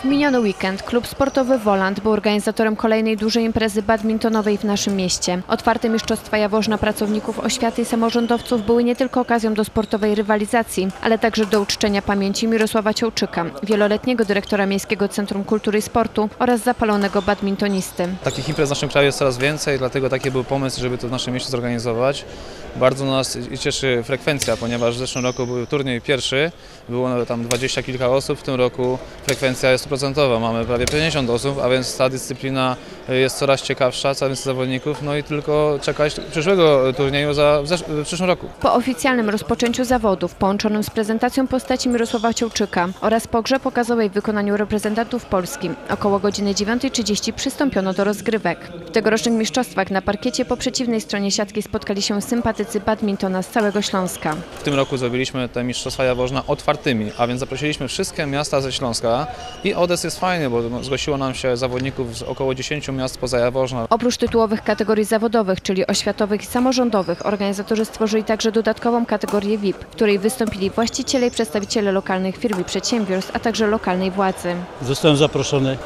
W miniony weekend klub sportowy Wolant był organizatorem kolejnej dużej imprezy badmintonowej w naszym mieście. Otwarte mistrzostwa Jaworzna pracowników oświaty i samorządowców były nie tylko okazją do sportowej rywalizacji, ale także do uczczenia pamięci Mirosława Ciołczyka, wieloletniego dyrektora Miejskiego Centrum Kultury i Sportu oraz zapalonego badmintonisty. Takich imprez w naszym kraju jest coraz więcej, dlatego taki był pomysł, żeby to w naszym mieście zorganizować. Bardzo nas cieszy frekwencja, ponieważ w zeszłym roku był turniej pierwszy, było tam 20 kilka osób, w tym roku frekwencja jest 100%, mamy prawie 50 osób, a więc ta dyscyplina jest coraz ciekawsza, coraz więcej zawodników, no i tylko czekać przyszłego turnieju w przyszłym roku. Po oficjalnym rozpoczęciu zawodów, połączonym z prezentacją postaci Mirosława Ciołczyka oraz po grze pokazowej w wykonaniu reprezentantów Polski, około godziny 9:30 przystąpiono do rozgrywek. W tegorocznych mistrzostwach na parkiecie po przeciwnej stronie siatki spotkali się sympatycy badmintona z całego Śląska. W tym roku zrobiliśmy te mistrzostwa Jaworzna otwartymi, a więc zaprosiliśmy wszystkie miasta ze Śląska i Odes jest fajny, bo zgłosiło nam się zawodników z około 10 miast poza Jaworzna. Oprócz tytułowych kategorii zawodowych, czyli oświatowych i samorządowych, organizatorzy stworzyli także dodatkową kategorię VIP, w której wystąpili właściciele i przedstawiciele lokalnych firm i przedsiębiorstw, a także lokalnej władzy. Zostałem zaproszony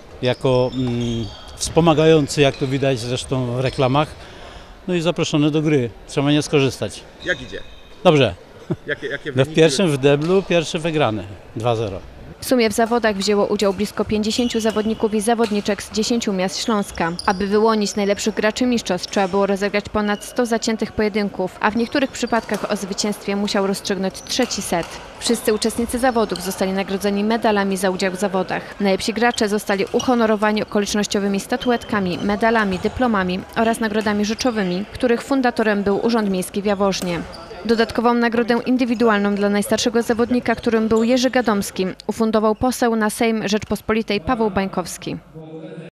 jako wspomagający, jak to widać zresztą w reklamach, no i zaproszony do gry. Trzeba nie skorzystać. Jak idzie? Dobrze. Jakie W pierwszym w deblu, pierwszy wygrany 2-0. W sumie w zawodach wzięło udział blisko 50 zawodników i zawodniczek z 10 miast Śląska. Aby wyłonić najlepszych graczy mistrzostw, trzeba było rozegrać ponad 100 zaciętych pojedynków, a w niektórych przypadkach o zwycięstwie musiał rozstrzygnąć trzeci set. Wszyscy uczestnicy zawodów zostali nagrodzeni medalami za udział w zawodach. Najlepsi gracze zostali uhonorowani okolicznościowymi statuetkami, medalami, dyplomami oraz nagrodami rzeczowymi, których fundatorem był Urząd Miejski w Jaworznie. Dodatkową nagrodę indywidualną dla najstarszego zawodnika, którym był Jerzy Gadomski, ufundował poseł na Sejm Rzeczpospolitej Paweł Bańkowski.